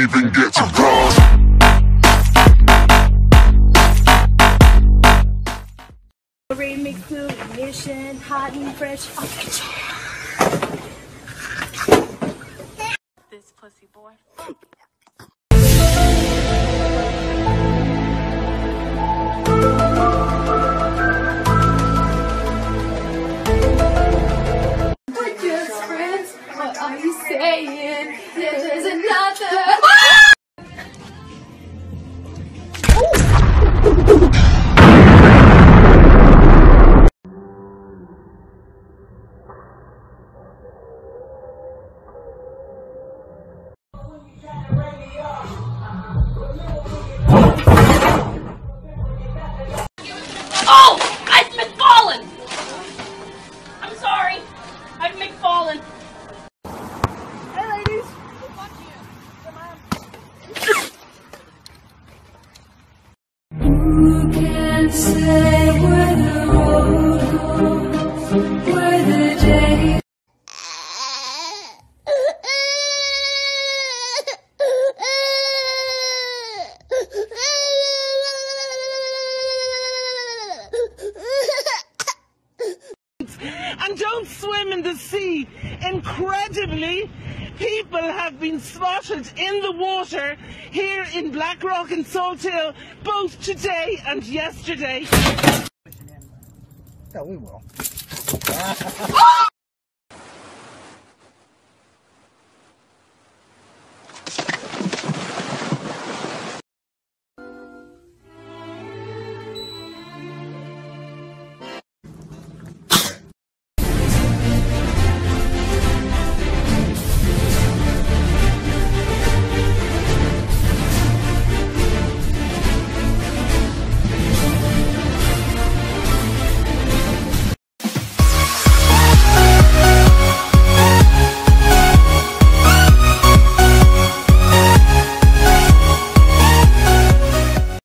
even get to cross. Remix to ignition, hot and fresh. This pussy boy. We're just friends. What are you saying? There's another. Oh! I've McFallen! I'm sorry. I've McFallen. Hey, ladies. Who can say where the road goes, where the day? And don't swim in the sea. Incredibly, people have been spotted in the water here in Blackrock and Salt Hill both today and yesterday. Yeah, we will. Oh!